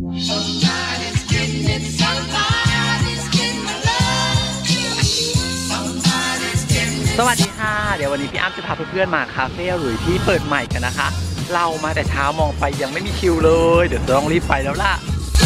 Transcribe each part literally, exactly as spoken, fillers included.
สวัสดีค่ะเดี๋ยววันนี้พี่อ้ำจะพาเพื่อนๆมาคาเฟ่หลุยที่เปิดใหม่กันนะคะเรามาแต่เช้ามองไปยังไม่มีคิวเลยเดี๋ยวจะต้องรีบไปแล้วล่ะ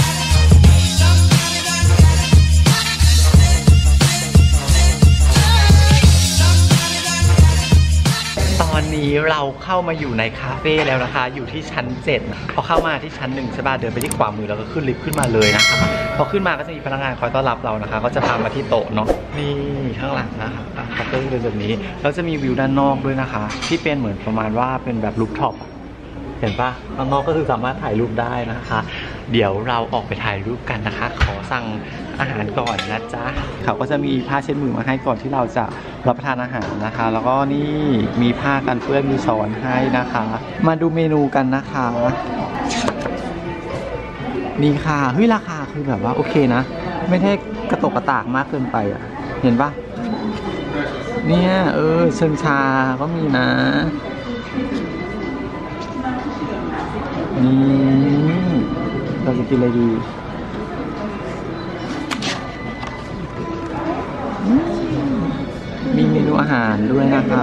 ตอนนี้เราเข้ามาอยู่ในคาเฟ่แล้วนะคะอยู่ที่ชั้นเจ็ดพอเข้ามาที่ชั้นหนึ่งใช่ป่ะเดินไปที่ขวามือแล้วก็ขึ้นลิฟต์ขึ้นมาเลยนะคะพอขึ้นมาก็จะมีพนักงานคอยต้อนรับเรานะคะก็จะพามาที่โต๊ะเนาะนี่ข้างหลังนะคะคาเฟ่เป็นแบบนี้แล้วจะมีวิวด้านนอกด้วยนะคะที่เป็นเหมือนประมาณว่าเป็นแบบรูฟท็อปเห็นปะข้างนอกก็คือสามารถถ่ายรูปได้นะคะเดี๋ยวเราออกไปถ่ายรูปกันนะคะขอสั่งอาหารก่อนนะจ๊ะเขาก็จะมีผ้าเช็ดมือมาให้ก่อนที่เราจะรับประทานอาหารนะคะแล้วก็นี่มีผ้ากันเปื้อนมีช้อนให้นะคะมาดูเมนูกันนะคะนี่ค่ะเฮ้ยราคาคือแบบว่าโอเคนะไม่ได้กระตกกระตากมากเกินไปอ่ะเห็นปะเนี่ยเออเชิงชาก็มีนะนี่เราจะกินอะไรดีมีเมนูอาหารด้วยนะคะ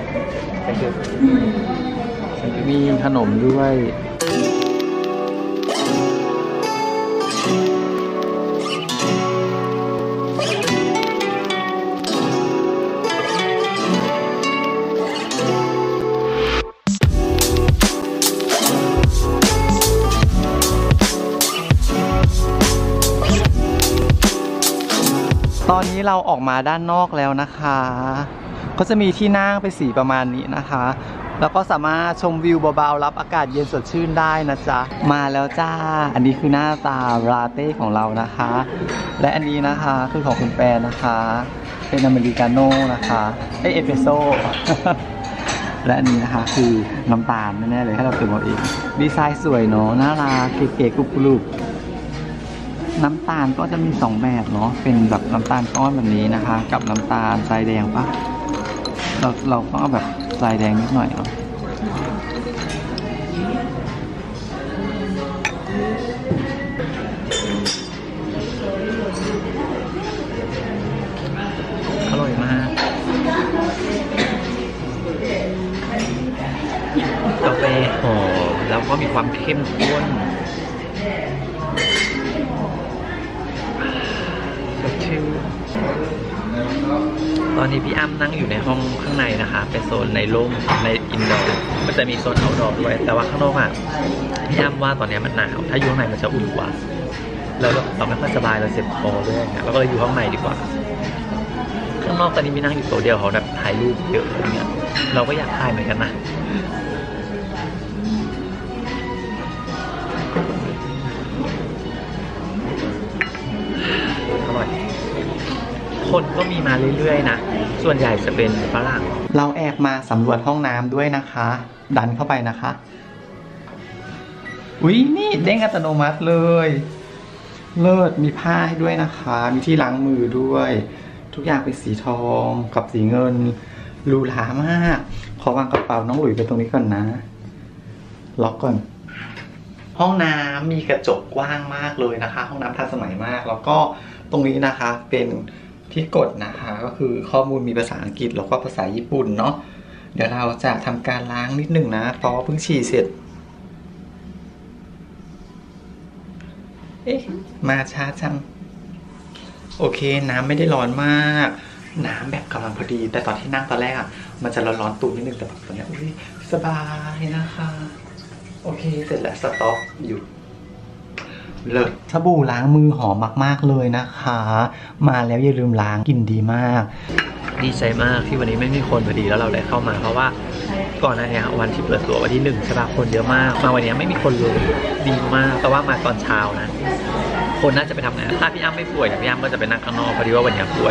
มีขนมด้วยตอนนี้เราออกมาด้านนอกแล้วนะคะก็จะมีที่นั่งเป็นสีประมาณนี้นะคะแล้วก็สามารถชมวิวเบาๆรับอากาศเย็นสดชื่นได้นะจ๊ะมาแล้วจ้าอันนี้คือหน้าตาลาเต้ของเรานะคะและอันนี้นะคะคือของคุณแปรนะคะเป็นอเมริกาโน่นะคะเอสเปรสโซ่ และอันนี้นะคะคือน้ำตาลแน่ๆเลยให้เราเติมเอาเองดีไซน์สวยเนาะน่ารักเก๋ๆกรุบๆน้ำตาลก็จะมีสองแบบเนาะเป็นแบบน้ำตาลก้อนแบบนี้นะคะกับน้ำตาลทรายแดงปะเราเราต้องเอาแบบทรายแดงนิดหน่อยเนาะอร่อยมากกาแฟหอมแล้วก็มีความเข้มข้นตอนนี้พี่อ้ำนั่งอยู่ในห้องข้างในนะคะเป็นโซนในร่มในอินดอร์มันจะมีโซนเอาท์ดอร์ด้วยแต่ว่าข้างนอกอ่ะพี่อ้ำว่าตอนนี้มันหนาวถ้าอยู่ข้างในมันจะอุ่นกว่าแล้วเราไม่ค่อยสบายเราเจ็บคอด้วยนะเราก็เลยอยู่ข้างในดีกว่าข้างนอกตอนนี้มีนั่งอยู่โต๊ะเดียวเขาแบบถ่ายรูปเยอะอะไรเงี้ยเราก็อยากถ่ายเหมือนกันนะอร่อยคนก็มีมาเรื่อยๆนะส่วนใหญ่จะเป็นฝรั่งเราแอบมาสำรวจห้องน้ำด้วยนะคะดันเข้าไปนะคะอุ้ยนี่เด้งอัตโนมัติเลยเลิศมีผ้าให้ด้วยนะคะมีที่ล้างมือด้วยทุกอย่างเป็นสีทองกับสีเงินหรูหรามากขอวางกระเป๋าน้องหลุยไปตรงนี้ก่อนนะล็อกก่อนห้องน้ำมีกระจกกว้างมากเลยนะคะห้องน้ำทันสมัยมากแล้วก็ตรงนี้นะคะเป็นที่กดนะคะก็คือข้อมูลมีภาษาอังกฤษแล้วก็ภาษาญี่ปุ่นเนาะเดี๋ยวเราจะทำการล้างนิดหนึ่งนะเพราะเพิ่งฉี่เสร็จเอ๊ะมาช้าจังโอเคน้ำไม่ได้ร้อนมากน้ำแบบกำลังพอดีแต่ตอนที่นั่งตอนแรกอ่ะมันจะร้อนๆตูดนิดนึงแต่แบบตอนนี้อุ้ยสบายนะคะโอเคเสร็จแล้วสต็อปอยู่เลิศสบู่ล้างมือหอมมากๆเลยนะคะมาแล้วอย่าลืมล้างกลิ่นดีมากดีใจมากที่วันนี้ไม่มีคนพอดีแล้วเราได้เข้ามาเพราะว่าก่อนหน้านี้วันที่เปิดตัววันที่หนึ่งใช่ป่ะคนเยอะมากมาวันนี้ไม่มีคนเลยดีมากแต่ว่ามาตอนเช้านะคนน่าจะไปทำงานถ้าพี่อ้ำไม่ป่วยพี่อ้ำก็จะไปนั่งข้างนอกพอดีว่าวันนี้ป่วย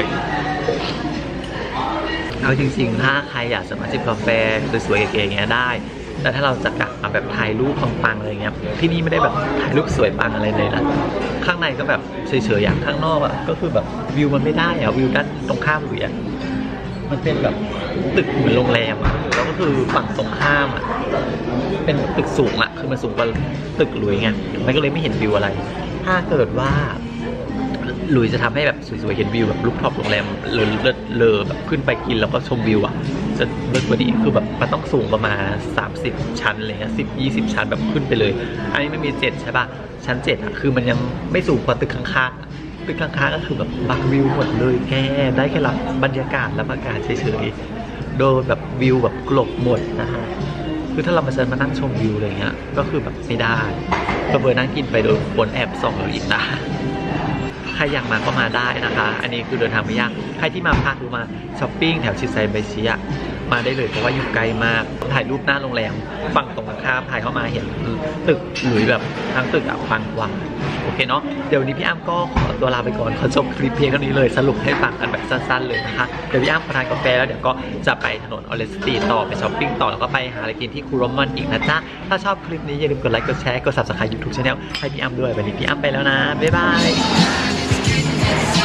เอาจริงๆถ้าใครอยากจะมาจิบกาแฟสวยๆเก๋ๆอย่างเงี้ยได้แต่ถ้าเราจะกลับมาแบบถ่ายรูปปังๆอะไรเงี้ยที่นี่ไม่ได้แบบถ่ายรูปสวยปังอะไรเลยนะข้างในก็แบบเฉยๆอย่างข้างนอกอ่ะก็คือแบบวิวมันไม่ได้อ่ะวิวด้านตรงข้ามหรืออ่ะมันเป็นแบบตึกเหมือนโรงแรมอ่ะแล้วก็คือฝั่งตรงข้ามอ่ะเป็นตึกสูงอะคือมันสูงกว่าตึกหลุยไงมันก็เลยไม่เห็นวิวอะไรถ้าเกิดว่าหลุยจะทำให้แบบสวยๆเห็นวิวแบบรูปท็อปโรงแรมเลอเลอเลอแบบขึ้นไปกินแล้วก็ชมวิวอะจะเลิศกว่านี้คือแบบมันต้องสูงประมาณสามสิบชั้นอะไรเงี้ยสิบยี่สิบชั้นแบบขึ้นไปเลยอันนี้ไม่มีเจ็ดใช่ป่ะชั้นเจ็ดอะคือมันยังไม่สูงกว่าตึกข้างๆตึกข้างๆก็คือแบบบักวิวหมดเลยแกได้แค่รับบรรยากาศรับอากาศเฉยๆโดยแบบวิวแบบกลบหมดนะฮะคือถ้าเรามาเชิญมานั่งชมวิวอะไรเงี้ยก็คือแบบไม่ได้ก็เบอร์นั่งกินไปโดยคนแอบส่องเราอีกนะใครอยากมาก็มาได้นะคะอันนี้คือเดินทางไม่ยากใครที่มาพักหรือมาช้อปปิ้งแถวชิดไซไบชิอะมาได้เลยเพราะว่าอยู่ไกลมากถ่ายรูปหน้าโรงแรมฝั่งตรงข้ามถ่ายเข้ามาเห็นตึกหรือแบบทั้งตึกอะฟังกว่าโอเคเนาะเดี๋ยววันนี้พี่อ้ำก็ขอตัวลาไปก่อนขอจบคลิปเพียงเท่านี้เลยสรุปให้ฟังกันแบบสั้นๆเลยนะคะเดี๋ยวพี่อ้ำขอทานกาแฟแล้วเดี๋ยวก็จะไปถนนออเรสตีต่อไปช้อปปิ้งต่อแล้วก็ไปหาอะไรกินที่คูโรมอนอีกนะจ๊ะถ้าชอบคลิปนี้อย่าลืมกดไลค์กดแชร์กด ซับสไครบ์ ยูทูบ ชาแนลให้พี่อ้ำด้วยวันนี้พี่อ้ำไปแล้วนะบ๊ายบาย